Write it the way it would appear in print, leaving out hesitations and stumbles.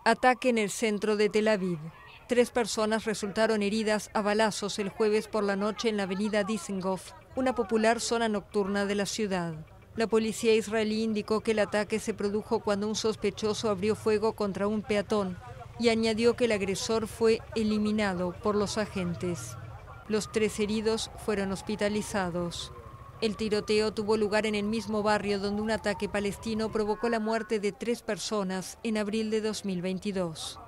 Ataque en el centro de Tel Aviv. 3 personas resultaron heridas a balazos el jueves por la noche en la avenida Dizengoff, una popular zona nocturna de la ciudad. La policía israelí indicó que el ataque se produjo cuando un sospechoso abrió fuego contra un peatón y añadió que el agresor fue eliminado por los agentes. Los 3 heridos fueron hospitalizados. El tiroteo tuvo lugar en el mismo barrio donde un ataque palestino provocó la muerte de 3 personas en abril de 2022.